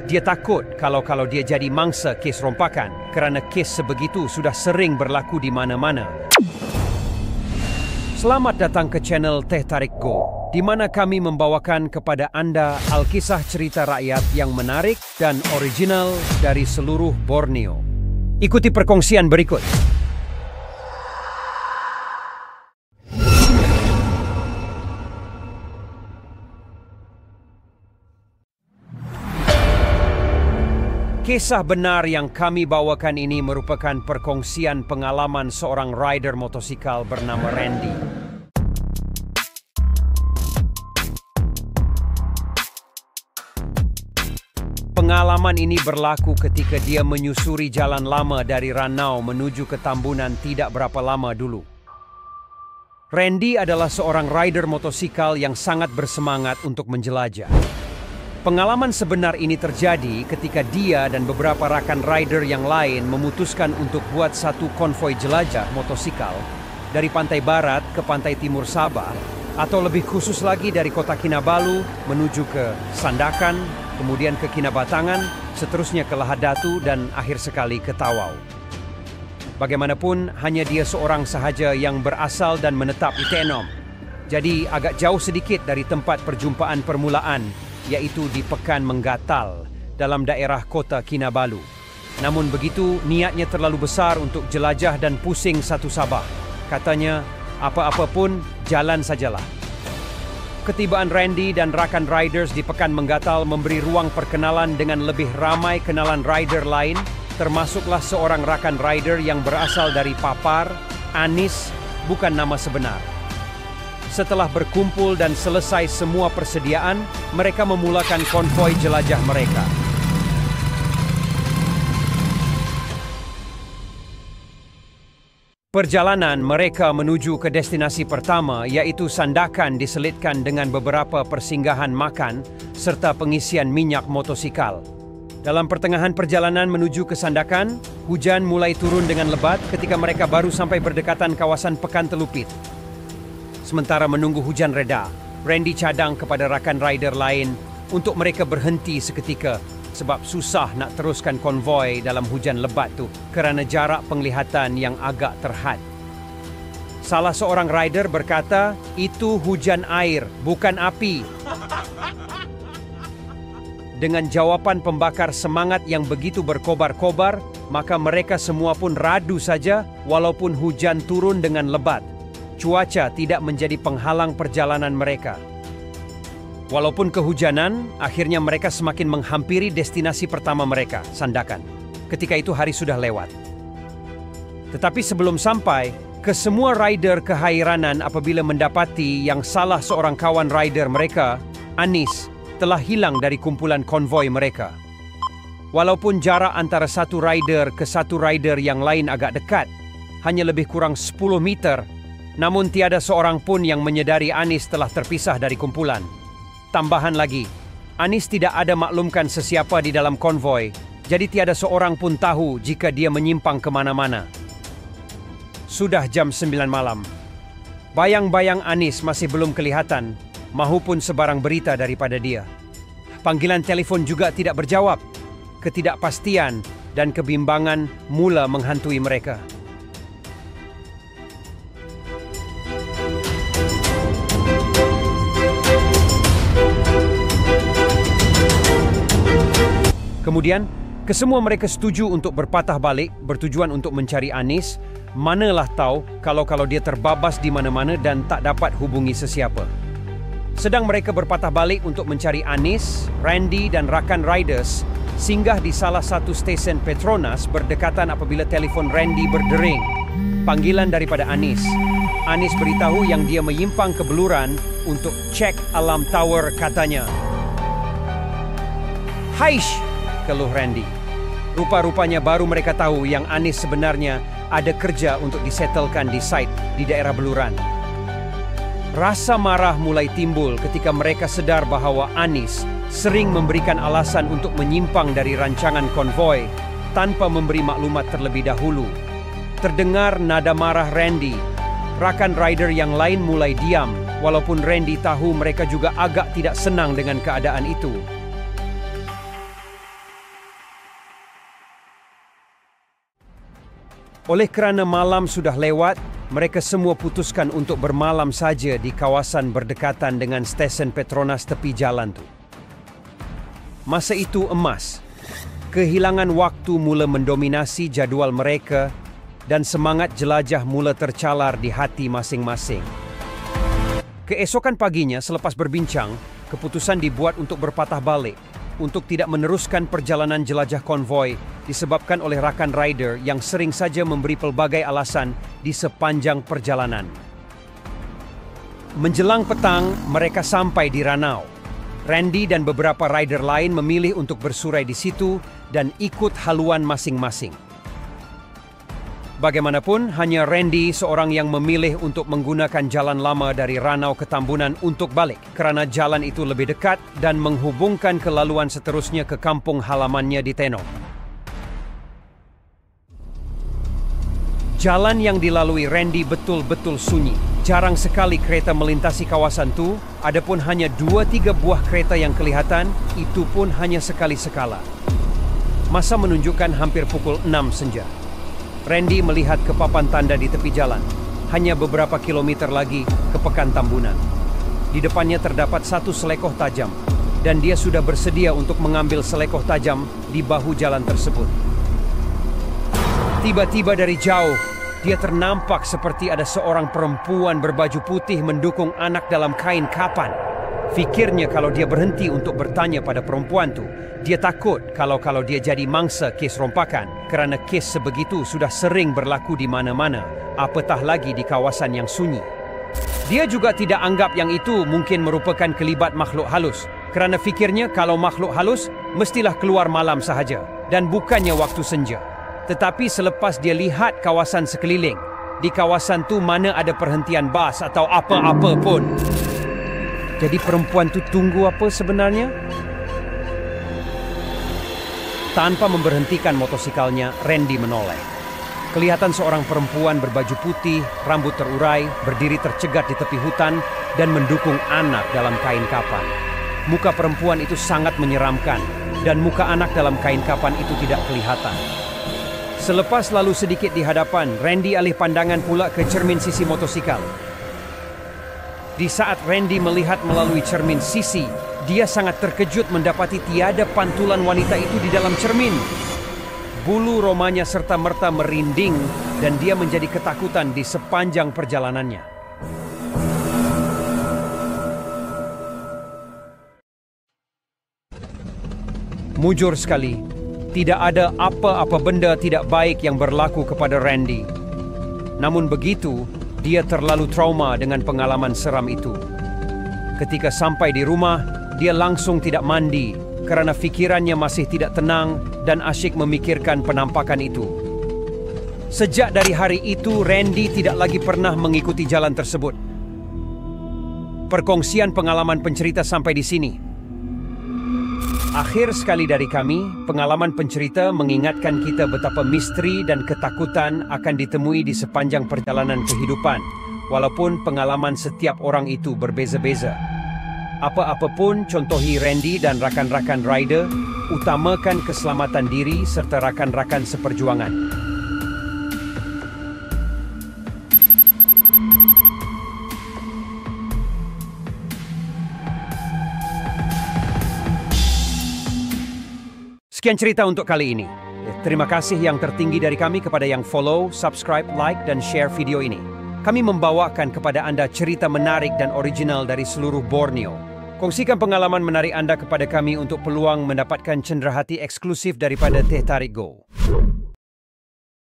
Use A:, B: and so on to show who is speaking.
A: Dia takut kalau dia jadi mangsa kes rompakan kerana kes sebegitu sudah sering berlaku di mana-mana. Selamat datang ke channel Teh Tarik Go, di mana kami membawakan kepada anda alkisah cerita rakyat yang menarik dan original dari seluruh Borneo. Ikuti perkongsian berikut. Kisah benar yang kami bawakan ini merupakan perkongsian pengalaman seorang rider motosikal bernama Randy. Pengalaman ini berlaku ketika dia menyusuri jalan lama dari Ranau menuju ke Tambunan tidak berapa lama dulu. Randy adalah seorang rider motosikal yang sangat bersemangat untuk menjelajah. Pengalaman sebenar ini terjadi ketika dia dan beberapa rakan rider yang lain memutuskan untuk buat satu konvoi jelajah motosikal dari pantai barat ke pantai timur Sabah, atau lebih khusus lagi dari kota Kinabalu menuju ke Sandakan, kemudian ke Kinabatangan, seterusnya ke Lahadatu, dan akhir sekali ke Tawau. Bagaimanapun, hanya dia seorang sahaja yang berasal dan menetap di Tenom. Jadi agak jauh sedikit dari tempat perjumpaan permulaan, yaitu di Pekan Menggatal dalam daerah kota Kinabalu. Namun begitu, niatnya terlalu besar untuk jelajah dan pusing satu Sabah. Katanya, apa-apa pun jalan sajalah. Ketibaan Randy dan rakan riders di Pekan Menggatal memberi ruang perkenalan dengan lebih ramai kenalan rider lain, termasuklah seorang rakan rider yang berasal dari Papar, Anis, bukan nama sebenar. Setelah berkumpul dan selesai semua persediaan, mereka memulakan konvoi jelajah mereka. Perjalanan mereka menuju ke destinasi pertama, yaitu Sandakan, diselitkan dengan beberapa persinggahan makan serta pengisian minyak motosikal. Dalam pertengahan perjalanan menuju ke Sandakan, hujan mulai turun dengan lebat ketika mereka baru sampai berdekatan kawasan Pekan Telupit. Sementara menunggu hujan reda, Randy cadang kepada rakan rider lain untuk mereka berhenti seketika sebab susah nak teruskan konvoi dalam hujan lebat tu kerana jarak penglihatan yang agak terhad. Salah seorang rider berkata, "Itu hujan air, bukan api." Dengan jawapan pembakar semangat yang begitu berkobar-kobar, maka mereka semua pun radu saja walaupun hujan turun dengan lebat. Cuaca tidak menjadi penghalang perjalanan mereka. Walaupun kehujanan, akhirnya mereka semakin menghampiri destinasi pertama mereka, Sandakan. Ketika itu hari sudah lewat. Tetapi sebelum sampai, kesemua rider kehairanan apabila mendapati yang salah seorang kawan rider mereka, Anis, telah hilang dari kumpulan konvoi mereka. Walaupun jarak antara satu rider ke satu rider yang lain agak dekat, hanya lebih kurang 10 meter, namun tiada seorang pun yang menyedari Anis telah terpisah dari kumpulan. Tambahan lagi, Anis tidak ada maklumkan sesiapa di dalam konvoi, jadi tiada seorang pun tahu jika dia menyimpang ke mana-mana. Sudah jam 9 malam. Bayang-bayang Anis masih belum kelihatan, mahupun sebarang berita daripada dia. Panggilan telefon juga tidak berjawab. Ketidakpastian dan kebimbangan mula menghantui mereka. Kemudian, kesemua mereka setuju untuk berpatah balik bertujuan untuk mencari Anis. Manalah tahu kalau dia terbabas di mana-mana dan tak dapat hubungi sesiapa. Sedang mereka berpatah balik untuk mencari Anis, Randy dan rakan riders singgah di salah satu stesen Petronas berdekatan apabila telefon Randy berdering. Panggilan daripada Anis. Anis beritahu yang dia menyimpang ke Beluran untuk cek alam tower, katanya. "Haish!" keluh Randy. Rupa-rupanya baru mereka tahu yang Anis sebenarnya ada kerja untuk disetelkan di site di daerah Beluran. Rasa marah mulai timbul ketika mereka sedar bahawa Anis sering memberikan alasan untuk menyimpang dari rancangan konvoi tanpa memberi maklumat terlebih dahulu. Terdengar nada marah Randy. Rakan rider yang lain mulai diam, walaupun Randy tahu mereka juga agak tidak senang dengan keadaan itu. Oleh kerana malam sudah lewat, mereka semua putuskan untuk bermalam saja di kawasan berdekatan dengan stesen Petronas tepi jalan tu. Masa itu emas. Kehilangan waktu mula mendominasi jadual mereka dan semangat jelajah mula tercalar di hati masing-masing. Keesokan paginya selepas berbincang, keputusan dibuat untuk berpatah balik, untuk tidak meneruskan perjalanan jelajah konvoi disebabkan oleh rakan rider yang sering saja memberi pelbagai alasan di sepanjang perjalanan. Menjelang petang, mereka sampai di Ranau. Randy dan beberapa rider lain memilih untuk bersurai di situ dan ikut haluan masing-masing. Bagaimanapun, hanya Randy seorang yang memilih untuk menggunakan jalan lama dari Ranau ke Tambunan untuk balik kerana jalan itu lebih dekat dan menghubungkan kelaluan seterusnya ke kampung halamannya di Tenong. Jalan yang dilalui Randy betul-betul sunyi. Jarang sekali kereta melintasi kawasan tu, adapun hanya 2-3 buah kereta yang kelihatan, itu pun hanya sekali-sekala. Masa menunjukkan hampir pukul 6 senja. Randy melihat ke papan tanda di tepi jalan, hanya beberapa kilometer lagi ke Pekan Tambunan. Di depannya terdapat satu selekoh tajam, dan dia sudah bersedia untuk mengambil selekoh tajam di bahu jalan tersebut. Tiba-tiba dari jauh, dia ternampak seperti ada seorang perempuan berbaju putih mendukung anak dalam kain kapan. Fikirnya kalau dia berhenti untuk bertanya pada perempuan tu, dia takut kalau dia jadi mangsa kes rompakan kerana kes sebegitu sudah sering berlaku di mana-mana, apatah lagi di kawasan yang sunyi. Dia juga tidak anggap yang itu mungkin merupakan kelibat makhluk halus kerana fikirnya kalau makhluk halus mestilah keluar malam sahaja dan bukannya waktu senja. Tetapi selepas dia lihat kawasan sekeliling, di kawasan tu mana ada perhentian bas atau apa-apa pun. Jadi perempuan tu tunggu apa sebenarnya? Tanpa memberhentikan motosikalnya, Randy menoleh. Kelihatan seorang perempuan berbaju putih, rambut terurai, berdiri tercegat di tepi hutan dan mendukung anak dalam kain kapan. Muka perempuan itu sangat menyeramkan dan muka anak dalam kain kapan itu tidak kelihatan. Selepas lalu sedikit di hadapan, Randy alih pandangan pula ke cermin sisi motosikal. Di saat Randy melihat melalui cermin sisi, dia sangat terkejut mendapati tiada pantulan wanita itu di dalam cermin. Bulu romanya serta-merta merinding dan dia menjadi ketakutan di sepanjang perjalanannya. Mujur sekali, tidak ada apa-apa benda tidak baik yang berlaku kepada Randy. Namun begitu, dia terlalu trauma dengan pengalaman seram itu. Ketika sampai di rumah, dia langsung tidak mandi kerana fikirannya masih tidak tenang dan asyik memikirkan penampakan itu. Sejak dari hari itu, Randy tidak lagi pernah mengikuti jalan tersebut. Perkongsian pengalaman pencerita sampai di sini. Akhir sekali dari kami, pengalaman pencerita mengingatkan kita betapa misteri dan ketakutan akan ditemui di sepanjang perjalanan kehidupan, walaupun pengalaman setiap orang itu berbeza-beza. Apa-apa pun, contohi Randy dan rakan-rakan rider, utamakan keselamatan diri serta rakan-rakan seperjuangan. Sekian cerita untuk kali ini. Terima kasih yang tertinggi dari kami kepada yang follow, subscribe, like, dan share video ini. Kami membawakan kepada anda cerita menarik dan original dari seluruh Borneo. Kongsikan pengalaman menarik anda kepada kami untuk peluang mendapatkan cenderahati eksklusif daripada Teh Tarik Go.